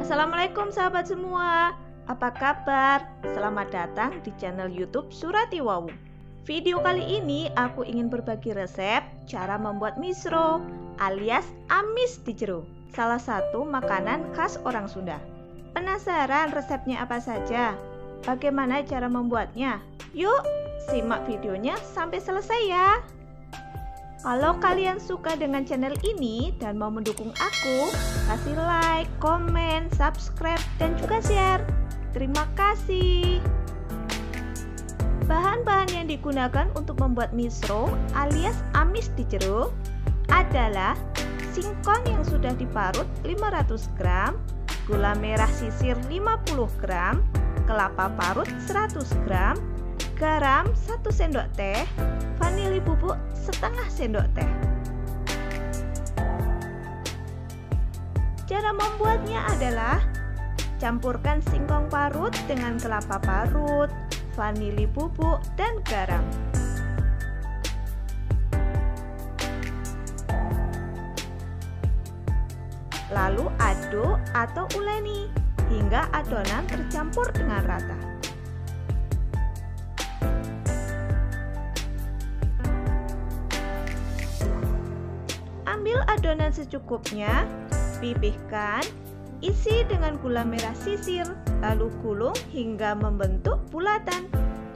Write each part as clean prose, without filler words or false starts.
Assalamualaikum sahabat semua, apa kabar? Selamat datang di channel YouTube Surati Wawu. Video kali ini aku ingin berbagi resep cara membuat misro alias amis di jero, salah satu makanan khas orang Sunda. Penasaran resepnya apa saja? Bagaimana cara membuatnya? Yuk, simak videonya sampai selesai ya. Kalau kalian suka dengan channel ini dan mau mendukung aku, kasih like, komen, subscribe, dan juga share. Terima kasih. Bahan-bahan yang digunakan untuk membuat misro alias amis di jero adalah singkong yang sudah diparut 500 gram, gula merah sisir 50 gram, kelapa parut 100 gram, garam 1 sendok teh, vanili bubuk setengah sendok teh. Cara membuatnya adalah campurkan singkong parut dengan kelapa parut, vanili bubuk, dan garam. Lalu aduk atau uleni hingga adonan tercampur dengan rata. Ambil adonan secukupnya, pipihkan, isi dengan gula merah sisir, lalu gulung hingga membentuk bulatan.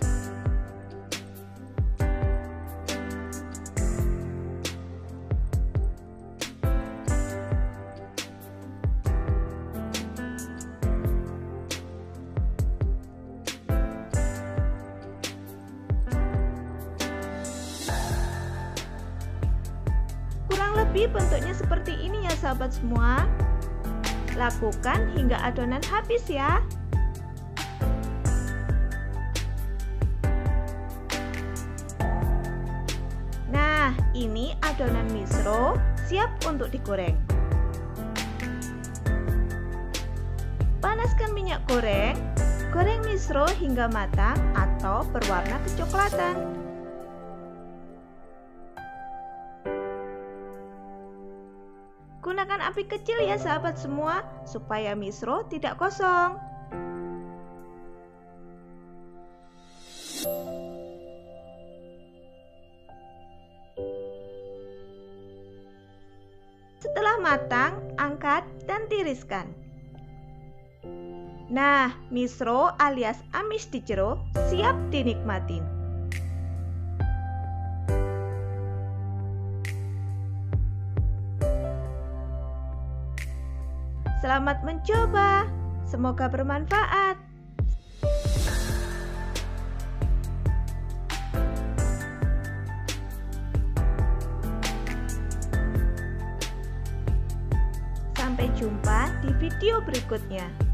Kurang lebih bentuknya seperti ini ya sahabat semua. Lakukan hingga adonan habis ya. Nah, ini adonan misro siap untuk digoreng. Panaskan minyak goreng. Goreng misro hingga matang atau berwarna kecoklatan. Gunakan api kecil ya sahabat semua, supaya misro tidak kosong. Setelah matang, angkat dan tiriskan. Nah, misro alias amis di jero siap dinikmatin. Selamat mencoba, semoga bermanfaat. Sampai jumpa di video berikutnya.